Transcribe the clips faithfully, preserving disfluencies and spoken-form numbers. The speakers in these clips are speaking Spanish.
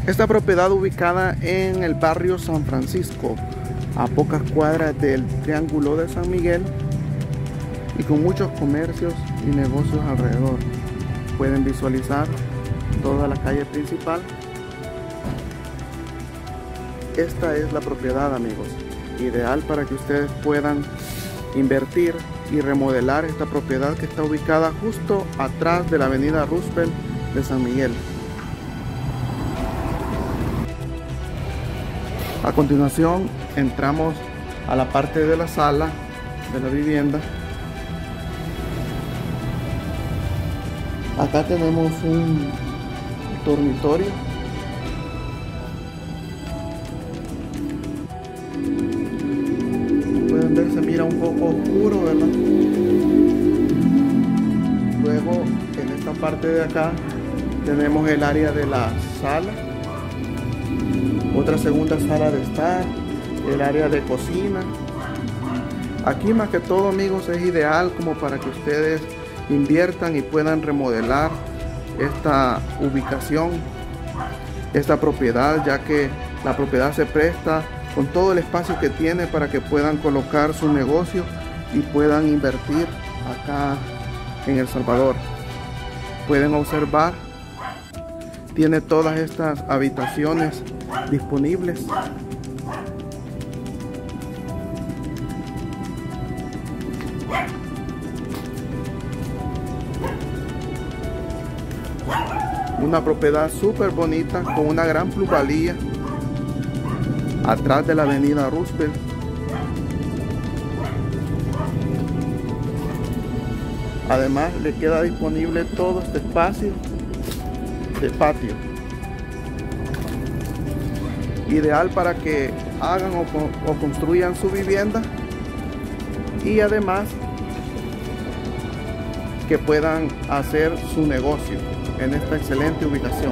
Esta propiedad ubicada en el barrio San Francisco, a pocas cuadras del Triángulo de San Miguel y con muchos comercios y negocios alrededor. Pueden visualizar toda la calle principal. Esta es la propiedad, amigos, ideal para que ustedes puedan invertir y remodelar esta propiedad que está ubicada justo atrás de la avenida Roosevelt de San Miguel. A continuación entramos a la parte de la sala de la vivienda. Acá tenemos un dormitorio. Pueden ver, se mira un poco oscuro, ¿verdad? Luego en esta parte de acá tenemos el área de la sala, otra segunda sala de estar, el área de cocina. Aquí más que todo, amigos, es ideal como para que ustedes inviertan y puedan remodelar esta ubicación, esta propiedad, ya que la propiedad se presta con todo el espacio que tiene para que puedan colocar su negocio y puedan invertir acá en El Salvador. Pueden observar, tiene todas estas habitaciones disponibles. Una propiedad súper bonita con una gran plusvalía atrás de la avenida Roosevelt. Además le queda disponible todo este espacio de patio, ideal para que hagan o, o construyan su vivienda, y además que puedan hacer su negocio en esta excelente ubicación.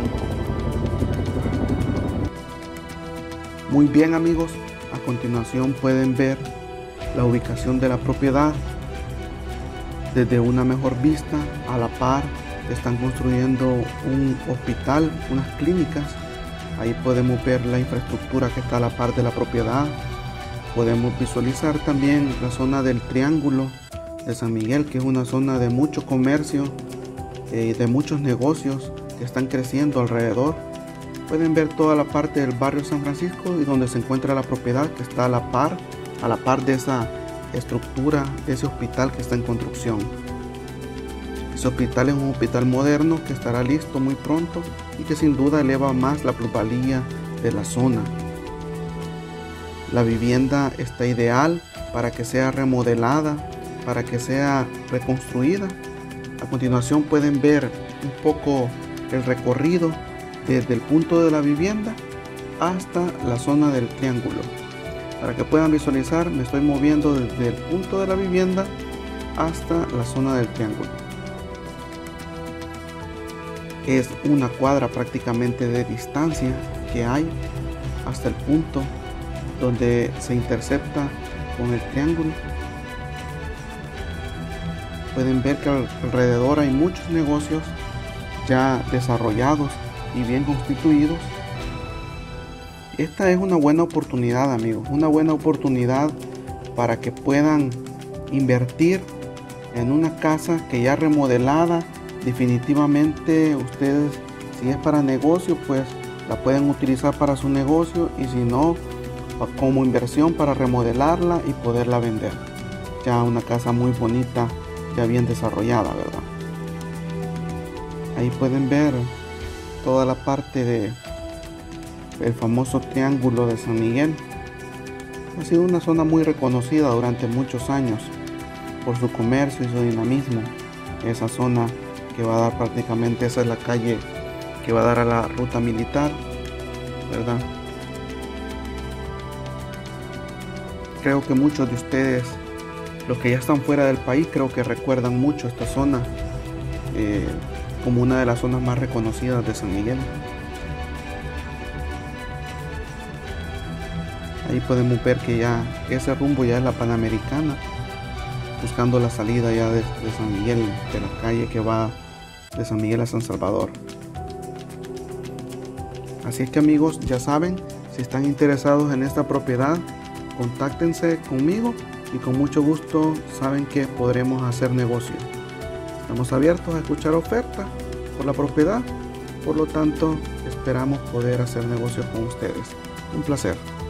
Muy bien, amigos, a continuación pueden ver la ubicación de la propiedad desde una mejor vista. A la par están construyendo un hospital, unas clínicas. Ahí podemos ver la infraestructura que está a la par de la propiedad. Podemos visualizar también la zona del Triángulo de San Miguel, que es una zona de mucho comercio, eh, de muchos negocios que están creciendo alrededor. Pueden ver toda la parte del barrio San Francisco y donde se encuentra la propiedad, que está a la par, a la par de esa estructura, de ese hospital que está en construcción. Ese hospital es un hospital moderno que estará listo muy pronto y que sin duda eleva más la plusvalía de la zona. La vivienda está ideal para que sea remodelada, para que sea reconstruida. A continuación pueden ver un poco el recorrido desde el punto de la vivienda hasta la zona del Triángulo. Para que puedan visualizar, me estoy moviendo desde el punto de la vivienda hasta la zona del Triángulo. Es una cuadra prácticamente de distancia que hay hasta el punto donde se intercepta con el Triángulo. Pueden ver que alrededor hay muchos negocios ya desarrollados y bien constituidos. Esta es una buena oportunidad, amigos, una buena oportunidad para que puedan invertir en una casa que ya remodelada. Definitivamente ustedes, si es para negocio, pues la pueden utilizar para su negocio, y si no, como inversión para remodelarla y poderla vender. Ya una casa muy bonita, ya bien desarrollada, ¿verdad? Ahí pueden ver toda la parte de el famoso Triángulo de San Miguel. Ha sido una zona muy reconocida durante muchos años por su comercio y su dinamismo. Esa zona que va a dar prácticamente, esa es la calle que va a dar a la ruta militar, ¿verdad? Creo que muchos de ustedes, los que ya están fuera del país, creo que recuerdan mucho esta zona eh, como una de las zonas más reconocidas de San Miguel. Ahí podemos ver que ya ese rumbo ya es la Panamericana, buscando la salida ya de, de San Miguel, de la calle que va de San Miguel a San Salvador. Así es que amigos, ya saben, si están interesados en esta propiedad, contáctense conmigo y con mucho gusto saben que podremos hacer negocio. Estamos abiertos a escuchar ofertas por la propiedad, por lo tanto esperamos poder hacer negocio con ustedes. Un placer.